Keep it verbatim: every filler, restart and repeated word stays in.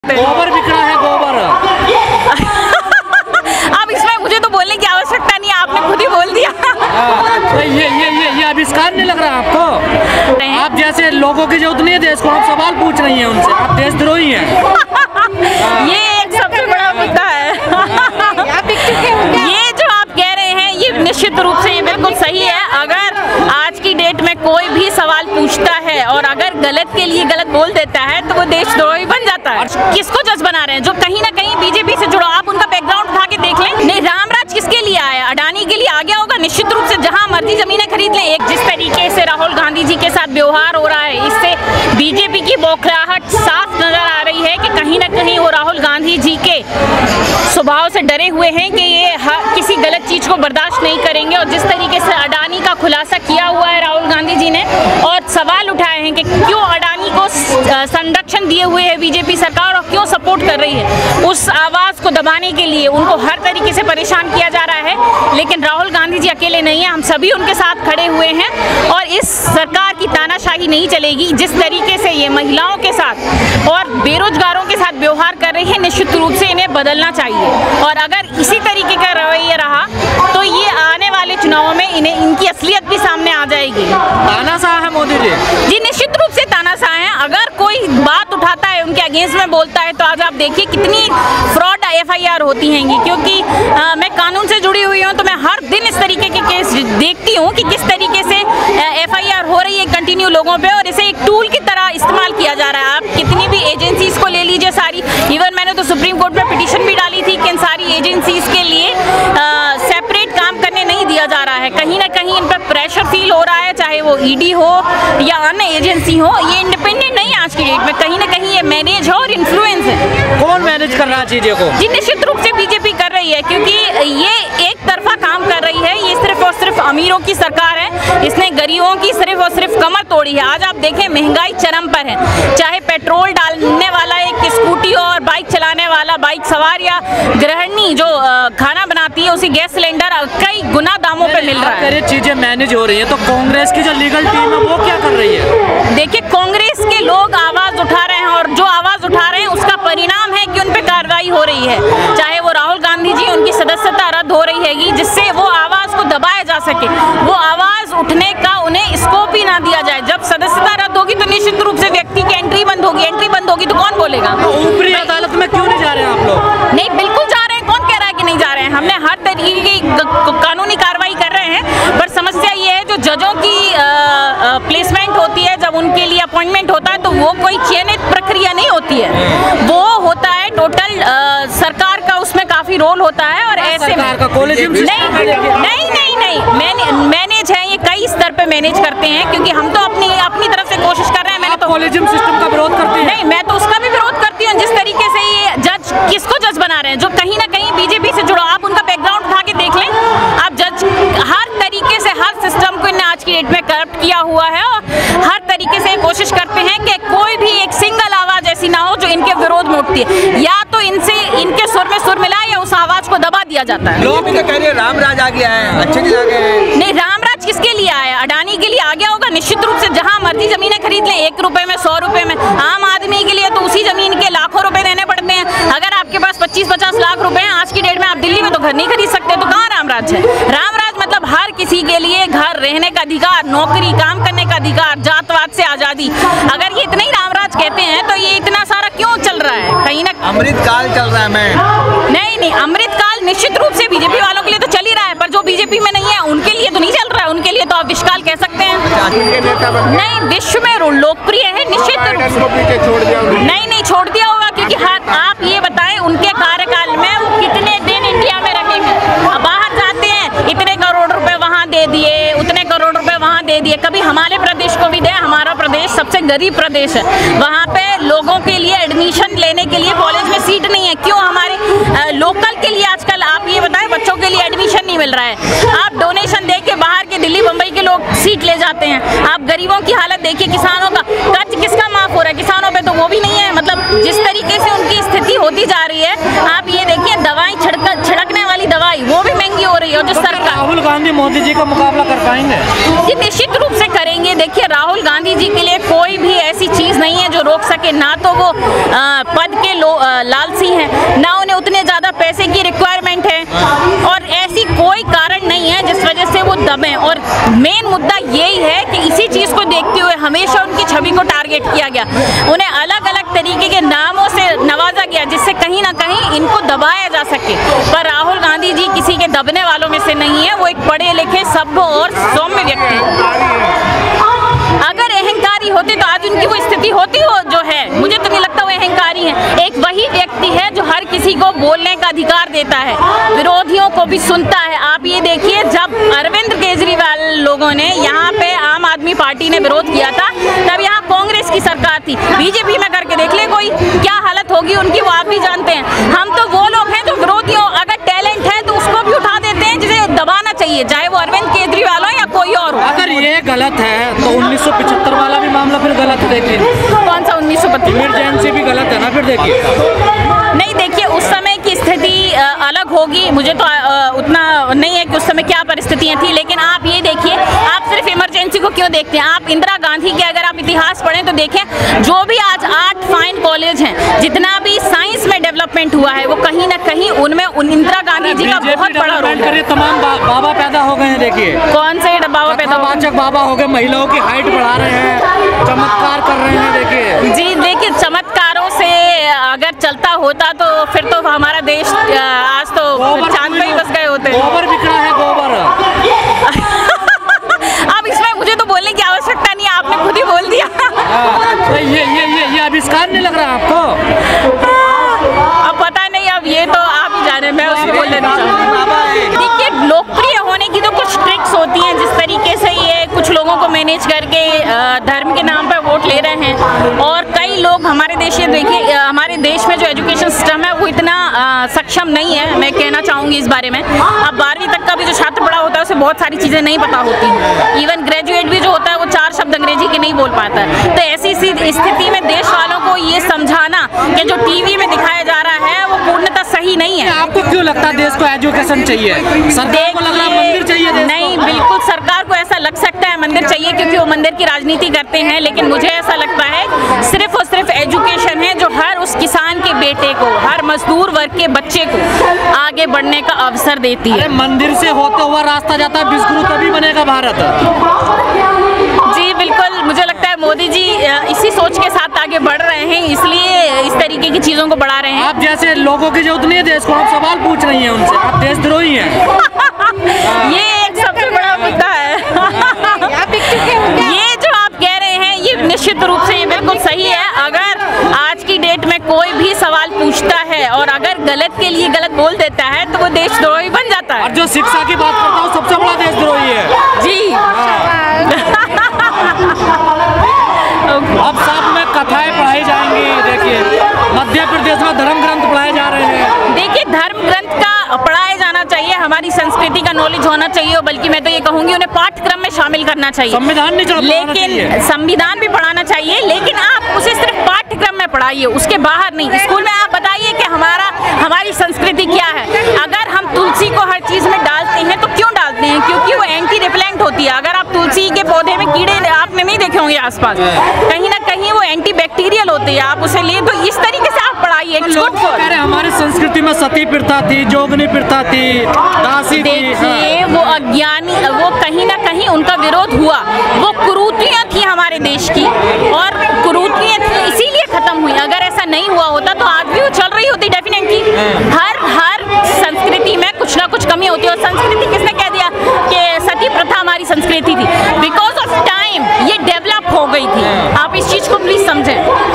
गोबर बिक रहा है, गोबर। अब इसमें मुझे तो बोलने की आवश्यकता नहीं है, आपने खुद ही बोल दिया। तो ये ये ये ये आविष्कार नहीं लग रहा आपको? आप जैसे लोगों की जरूरत नहीं है देश को, आप सवाल पूछ रही हैं उनसे, आप देशद्रोही हैं। ये एक सबसे बड़ा मुद्दा है। ये जो आप कह रहे हैं ये निश्चित रूप से ये बिल्कुल सही है। अगर आज की डेट में कोई भी सवाल पूछता है और अगर गलत के लिए गलत बोल देता है तो वो देशद्रोही बन जाता है। किसको जज बना रहे हैं? जो कहीं ना कहीं बीजेपी से जुड़ो, आप उनका बैकग्राउंड उठा के देख लें। नहीं, रामराज किसके लिए आया? अडानी के लिए आ गया होगा निश्चित रूप से, जहां मर्जी जमीनें खरीद लें। एक जिस तरीके से राहुल गांधी जी के साथ व्यवहार हो रहा है, इससे बीजेपी की बौखलाहट साफ नजर आ रही है कि कहीं ना कहीं वो राहुल गांधी जी के स्वभाव से डरे हुए हैं कि ये किसी गलत चीज को बर्दाश्त नहीं करेंगे। और जिस तरीके से अडानी का खुलासा किया हुआ है राहुल गांधी जी ने और सवाल उठाए हैं कि क्यों अडानी को संरक्षण दिए हुए है बीजेपी सरकार और क्यों सपोर्ट कर रही है, उस आवाज को दबाने के लिए उनको हर तरीके से परेशान किया जा रहा है। लेकिन राहुल गांधी जी अकेले नहीं है, हम सभी उनके साथ खड़े हुए हैं और इस सरकार की तानाशाही नहीं चलेगी। जिस तरीके से ये महिलाओं के साथ और बेरोजगारों के साथ व्यवहार कर रही है, निश्चित रूप से इन्हें बदलना चाहिए। और अगर इसी तरीके का रवैया रहा तो ये आने वाले चुनावों में इन्हें इनकी असलियत भी सामने आ जाएगी। तानाशाह है मोदी जी जी, निश्चित रूप से तानाशाह है। अगर कोई बात उठाता है उनके अगेंस्ट में बोलता है तो आज आप देखिए कितनी फ्रॉड एफ आई आर होती हैंगी। क्योंकि आ, मैं कानून से जुड़ी हुई हूँ तो मैं हर दिन इस तरीके के केस देखती हूँ कि किस तरीके से एफ आई आर हो रही है कंटिन्यू लोगों पे और इसे एक टूल की तरह इस्तेमाल किया जा रहा है। आप कितनी भी एजेंसीज को ले लीजिए सारी, इवन मैंने तो सुप्रीम कोर्ट में पिटीशन भी डाली थी कि इन सारी एजेंसीज के लिए सेपरेट काम करने नहीं दिया जा रहा है। कहीं ना कहीं इन पर प्रेशर फील हो रहा है, चाहे वो ई डी हो या अन्य एजेंसी हो। ये इंडिपेंडेंट नहीं है आज की डेट में, कहीं ना कहीं ये मैनेज हो और इन्फ्लुएंस है। कौन मैनेज कर रहा है चीजों को? जी, निश्चित रूप से बीजेपी कर रही है, क्योंकि ये एक तरफा काम कर रही है। ये सिर्फ और सिर्फ अमीरों की सरकार है, इसने गरीबों की सिर्फ और सिर्फ कमर तोड़ी है। आज आप देखें महंगाई चरम पर है, चाहे पेट्रोल डालने वाला एक स्कूटी और बाइक चलाने वाला बाइक सवार या गृहिणी जो खाना बनाती है उसी गैस सिलेंडर कई गुना दामों पे मिल रहा है। चीजें मैनेज हो रही है तो कांग्रेस की जो लीगल टीम है वो क्या कर रही है? देखिए, कांग्रेस के लोग आवाज उठा रहे हैं और जो आवाज उठा रहे हैं उसका परिणाम है कि उन पे कार्रवाई हो रही है। चाहे वो राहुल गांधी जी, उनकी सदस्यता रद्द हो रही हैगी जिससे वो आवाज को दबाया जा सके, वो आवाज उठने का उन्हें स्कोप ही ना दिया जाए। जब सदस्यता रद्द होगी तो निश्चित रूप से व्यक्ति की एंट्री बंद होगी, एंट्री बंद होगी तो कौन बोलेगा? तो ऊपरी अदालत में क्यों नहीं जा रहे हैं आप लोग? नहीं, बिल्कुल जा रहे हैं, कौन कह रहा है कि नहीं जा रहे हैं? हमने हर तरीके की कानूनी कार्रवाई कर रहे हैं, पर समस्या ये है जो जजों की प्लेसमेंट होती है, जब उनके लिए अपॉइंटमेंट होता है तो वो कोई चयनित प्रक्रिया नहीं होती है, वो होता है टोटल सरकार का, उसमें काफी रोल होता है। और ऐसे सरकार का कॉलेजियम नहीं नहीं नहीं नहीं मैनेज है, ये कई स्तर पे मैनेज करते हैं, क्योंकि हम तो अपनी अपनी तरफ से कोशिश कर रहे हैं। मैंने तो कॉलेजियम सिस्टम का विरोध करती है। नहीं, मैं तो उसका भी विरोध करती हूँ। जिस तरीके से ये जज किसको जज बना रहे हैं? जो कहीं ना कहीं बीजेपी से जुड़ो, आप उनका बैकग्राउंड उठा के देख लें। आप जज हर तरीके से हर सिस्टम को इन्हें आज की डेट में करप्ट किया हुआ है और हर तरीके से कोशिश करते हैं कि कोई भी एक सिंगल आवाज ऐसी ना हो जो इनके विरोध में उठती है। या तो इनसे इनके सुर में सुर मिला या उस आवाज को दबा दिया जाता है। लोग भी तो कह रहे हैं रामराज आ गया है, अच्छे नहीं आ गए हैं। नहीं, रामराज किसके लिए आया? अडानी के लिए आ गया होगा निश्चित रूप से, जहां मर्जी जमीनें खरीद लें, एक रुपए में, सौ रुपए में। आम आदमी के लिए तो उसी जमीन के लाखों रुपए देने पड़ते हैं। अगर आपके पास पच्चीस पचास लाख रुपए हैं आज की डेट में, आप दिल्ली में तो घर नहीं खरीद सकते, तो कहाँ रामराज है? रामराज मतलब हर किसी के लिए घर, रहने का अधिकार, नौकरी, काम करने का अधिकार, जातवाद से आजादी। अगर ये इतना ही रामराज कहते हैं तो ये इतना सारा क्यों चल रहा है? कहीं ना अमृत काल चल रहा है। मैं नहीं नहीं अमृत काल निश्चित रूप से बीजेपी वालों के लिए तो चल ही रहा है, पर जो बीजेपी में नहीं है उनके लिए तो नहीं चल रहा है। उनके लिए तो आप विषकाल कह सकते हैं। नहीं, विश्व में लोकप्रिय है निश्चित रूप से। नहीं नहीं छोड़ दिया होगा, क्योंकि आप ये बताएं उनके कार्यकाल में वो कितने दिन इंडिया में रहेंगे? बाहर जाते हैं, इतने करोड़ रुपए वहाँ दे दिए, उतने करोड़ रुपए वहाँ दे दिए। कभी हमारे प्रदेश को भी दे, हमारा प्रदेश सबसे गरीब प्रदेश है, वहाँ पे लोगों के लिए एडमिशन लेने के लिए कॉलेज में सीट नहीं है। क्यों? हमारे लोकल के लिए आजकल आप ये बताएं बच्चों के लिए एडमिशन नहीं मिल रहा है। आप डोनेशन दे के बाहर के दिल्ली बम्बई के लोग सीट ले जाते हैं। आप गरीबों की हालत देखिए, किसानों का कर्ज किसका माफ हो रहा है? किसानों पे तो वो भी नहीं है। मतलब जिस तरीके से उनकी स्थिति होती जा रही है, आप ये देखिए दवाई छिड़क छिड़कने वाली दवाई वो भी महंगी हो रही है। चाहिए। और जो सरकार, राहुल गांधी मोदी जी का मुकाबला कर पाएंगे? जी निश्चित रूप से करेंगे। देखिए राहुल गांधी जी के लिए कोई भी ऐसी चीज नहीं है जो रोक सके। ना तो वो आ, पद के लो, आ, लालची हैं, ना उन्हें उतने ज्यादा पैसे की रिक्वायरमेंट है, और ऐसी कोई कारण नहीं है जिस वजह से वो दबे। और मेन मुद्दा यही है कि इसी चीज को देखते हुए हमेशा उनकी छवि को टारगेट किया गया, उन्हें अलग अलग तरीके के नामों से नवाजा गया जिससे कहीं ना कहीं इनको दबाया जा सके। पर राहुल गांधी जी किसी के दबने वालों में से नहीं है। वो एक पढ़े लिखे सभ्य और सौम्य व्यक्ति है। अगर अहंकारी होते तो आज उनकी वो स्थिति होती हो जो है। मुझे तो नहीं लगता वो अहंकारी है। एक वही व्यक्ति है जो हर किसी को बोलने का अधिकार देता है, विरोधियों को भी सुनता है। आप ये देखिए, जब अरविंद केजरीवाल लोगों ने यहाँ पे आम आदमी पार्टी ने विरोध किया था, तब यहाँ कांग्रेस की सरकार थी। बीजेपी में करके देख ले कोई क्या हालत होगी उनकी, वो आप भी जानते हैं। हम तो वो लोग हैं जो विरोधियों, अगर टैलेंट है तो उसको भी उठा देते हैं जिसे दबाना चाहिए, चाहे वो अरविंद केजरीवाल हो या कोई और हो। अगर ये गलत है तो उन्नीस सौ पिछहत्तर वाला भी मामला फिर गलत है। देखिए कौन सा उन्नीस सौ पच्चीस इमरजेंसी भी गलत है ना। फिर देखिए नहीं, देखिए उस समय की स्थिति अलग होगी। मुझे तो आ, उतना नहीं है कि उस समय क्या परिस्थितियां थी, लेकिन आप ये देखिए, आप सिर्फ इमरजेंसी को क्यों देखते हैं? आप इंदिरा गांधी के अगर आप इतिहास पढ़ें तो देखें, जो भी आज आठ फाइन कॉलेज हैं, जितना भी साइंस में डेवलपमेंट हुआ है, वो कहीं ना कहीं उनमें उन इंदिरा गांधी जी का बहुत बड़ा रोल है। तमाम बा, बाबा पैदा हो गए हैं। देखिए कौन से बाबा पैदा हो गए? बाबा हो गए, महिलाओं की हाइट बढ़ा रहे हैं, चमत्कार कर रहे हैं। देखिए जी देखिए, चमत्कारों से अगर चलता होता तो फिर तो हमारा देश आज तो चांद पे ही बस गए होते। गोबर बिखरा है, गोबर। अब इसमें मुझे तो बोलने की आवश्यकता नहीं है, आपने खुद ही बोल दिया। तो ये ये ये ये आविष्कार नहीं लग रहा आपको? अब पता नहीं, अब ये तो आप ही जाने, मैं उसको बोल देना चाहूँगी। देखिए लोकप्रिय होने की तो कुछ ट्रिक्स होती हैं, जिस तरीके से ये कुछ लोगों को मैनेज करके धर्म के नाम पर वोट ले रहे हैं। और कई लोग हमारे देश में, देखिए हमारे देश में जो एजुकेशन सिस्टम है वो इतना आ, सक्षम नहीं है। मैं कहना चाहूँगी इस बारे में। अब बारहवीं तक का भी जो छात्र पढ़ा होता है उसे बहुत सारी चीज़ें नहीं पता होती। इवन ग्रेजुएट भी जो होता है वो चार शब्द अंग्रेजी के नहीं बोल पाता है। तो ऐसी स्थिति में देश वालों को ये समझाना कि जो टीवी में दिखाया जा रहा है वो पूर्णतः सही नहीं है। आपको क्यों लगता है देश को एजुकेशन चाहिए? सरकार को लग रहा है मंदिर चाहिए देश नहीं, बिल्कुल सरकार को ऐसा लग सकता है मंदिर चाहिए, क्योंकि वो मंदिर की राजनीति करते हैं। लेकिन मुझे ऐसा लगता है सिर्फ और सिर्फ एजुकेशन है जो हर उस किसान के बेटे को, हर मजदूर वर्ग के बच्चे को आगे बढ़ने का अवसर देती है। मंदिर से होता हुआ रास्ता जाता है विश्वगुरु, तभी बनेगा भारत। जी बिल्कुल, मुझे लगता है मोदी जी इसी सोच के साथ आगे बढ़ रहे हैं, इसलिए इस तरीके की चीजों को बढ़ा रहे हैं। आप जैसे लोगों की जरूरत नहीं है देश को, आप सवाल पूछ रही हैं उनसे, आप देशद्रोही हैं। ये एक सबसे बड़ा मुद्दा है। ये जो आप कह रहे हैं ये निश्चित रूप से ये बिल्कुल सही है। अगर आज की डेट में कोई भी सवाल पूछता है और अगर गलत के लिए गलत बोल देता है तो वो देशद्रोही बन जाता है। और जो शिक्षा की बात करता हूँ सबसे बड़ा देशद्रोही है जी। अब सब में कथाएं पढ़ाई जाएंगी। देखिए मध्य प्रदेश में धर्म ग्रंथ पढ़ाए जा रहे हैं। देखिए धर्म ग्रंथ का पढ़ाया जाना चाहिए, हमारी संस्कृति का नॉलेज होना चाहिए, बल्कि मैं तो ये कहूँगी उन्हें पाठ्यक्रम में शामिल करना चाहिए। संविधान नहीं चढ़ाना चाहिए, लेकिन संविधान भी पढ़ाना चाहिए, लेकिन आप उसे सिर्फ पाठ्यक्रम में पढ़ाइए, उसके बाहर नहीं। स्कूल में आप बताइए कि हमारा हमारी संस्कृति क्या है। अगर हम तुलसी को हर चीज में डालते हैं तो क्यों डालते हैं? क्योंकि वो एंटी रिपेलेंट होती है। अगर आप तुलसी के पौधे में कीड़े आपने नहीं देखे होंगे आसपास, कहीं ना कहीं वो एंटी बैक्टीरियल होती है, आप उसे लिए। तो इस तरीके से आप पढ़ाइए। लोग कह रहे हैं हमारी संस्कृति में सती प्रथा थी, जोगनी प्रथा थी, दासी थी। देखिए वो अज्ञानी, वो कहीं ना कहीं उनका विरोध हुआ। वो कुरीतियां थी हमारे देश की, और कुरीतियां थी इसीलिए खत्म हुई। अगर ऐसा नहीं हुआ होता तो आज भी वो चल रही होती डेफिनेटली। हर हर